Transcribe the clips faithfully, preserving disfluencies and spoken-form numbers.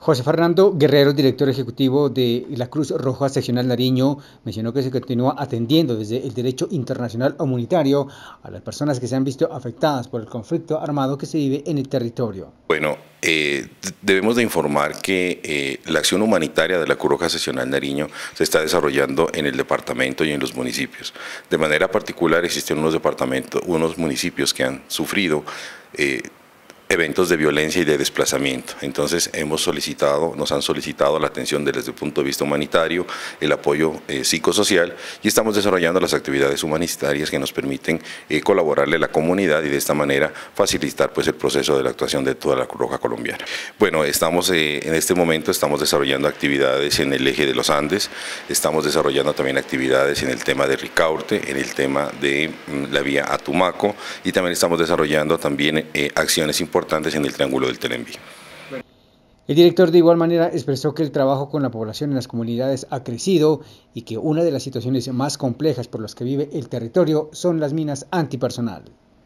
José Fernando Guerrero, director ejecutivo de la Cruz Roja Seccional Nariño, mencionó que se continúa atendiendo desde el derecho internacional humanitario a las personas que se han visto afectadas por el conflicto armado que se vive en el territorio. Bueno, eh, debemos de informar que eh, la acción humanitaria de la Cruz Roja Seccional Nariño se está desarrollando en el departamento y en los municipios. De manera particular existen unos departamentos, unos municipios que han sufrido eh, eventos de violencia y de desplazamiento. Entonces hemos solicitado, nos han solicitado la atención desde el punto de vista humanitario, el apoyo eh, psicosocial, y estamos desarrollando las actividades humanitarias que nos permiten eh, colaborarle a la comunidad y de esta manera facilitar pues el proceso de la actuación de toda la Cruz Roja colombiana. Bueno, estamos eh, en este momento estamos desarrollando actividades en el eje de los Andes, estamos desarrollando también actividades en el tema de Ricaurte, en el tema de mm, la vía a Tumaco, y también estamos desarrollando también eh, acciones importantes importantes en el Triángulo del Telenví. El director de igual manera expresó que el trabajo con la población en las comunidades ha crecido y que una de las situaciones más complejas por las que vive el territorio son las minas antipersonal.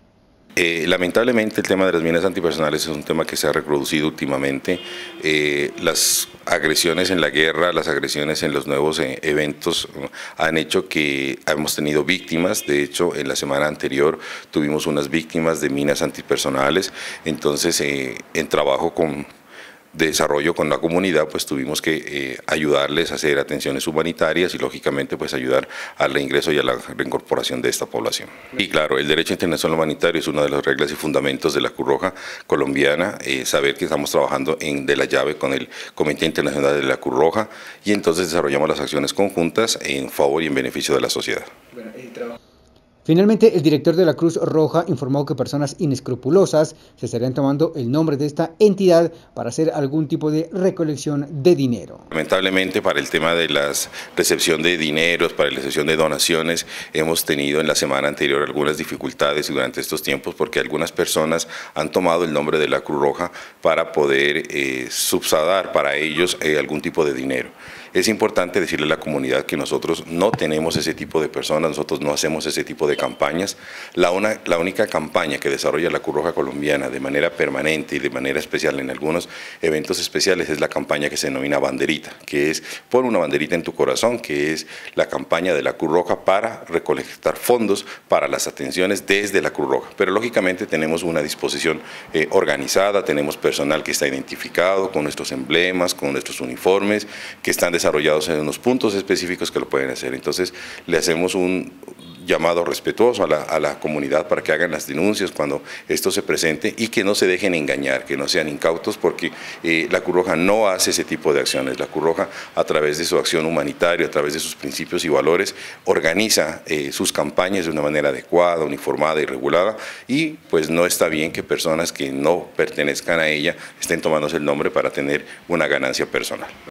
Eh, lamentablemente el tema de las minas antipersonales es un tema que se ha reproducido últimamente. Eh, las agresiones en la guerra, las agresiones en los nuevos eh, eventos uh, han hecho que hemos tenido víctimas. De hecho, en la semana anterior tuvimos unas víctimas de minas antipersonales. Entonces, eh, en trabajo con de desarrollo con la comunidad, pues tuvimos que eh, ayudarles a hacer atenciones humanitarias y lógicamente pues ayudar al reingreso y a la reincorporación de esta población. Y claro, el derecho internacional humanitario es una de las reglas y fundamentos de la Cruz Roja colombiana, eh, saber que estamos trabajando en de la llave con el Comité Internacional de la Cruz Roja, y entonces desarrollamos las acciones conjuntas en favor y en beneficio de la sociedad. Bueno, el trabajo. Finalmente, el director de la Cruz Roja informó que personas inescrupulosas se estarían tomando el nombre de esta entidad para hacer algún tipo de recolección de dinero. Lamentablemente, para el tema de la recepción de dineros, para la recepción de donaciones, hemos tenido en la semana anterior algunas dificultades durante estos tiempos porque algunas personas han tomado el nombre de la Cruz Roja para poder eh, subsadar para ellos eh, algún tipo de dinero. Es importante decirle a la comunidad que nosotros no tenemos ese tipo de personas, nosotros no hacemos ese tipo de campañas. La, una, la única campaña que desarrolla la Cruz Roja colombiana de manera permanente y de manera especial en algunos eventos especiales es la campaña que se denomina Banderita, que es Pon una banderita en tu corazón, que es la campaña de la Cruz Roja para recolectar fondos para las atenciones desde la Cruz Roja. Pero lógicamente tenemos una disposición eh, organizada, tenemos personal que está identificado con nuestros emblemas, con nuestros uniformes, que están desarrollados en unos puntos específicos que lo pueden hacer. Entonces le hacemos un llamado respetuoso a la, a la comunidad para que hagan las denuncias cuando esto se presente y que no se dejen engañar, que no sean incautos, porque eh, la Cruz Roja no hace ese tipo de acciones. La Cruz Roja, a través de su acción humanitaria, a través de sus principios y valores, organiza eh, sus campañas de una manera adecuada, uniformada y regulada, y pues no está bien que personas que no pertenezcan a ella estén tomándose el nombre para tener una ganancia personal.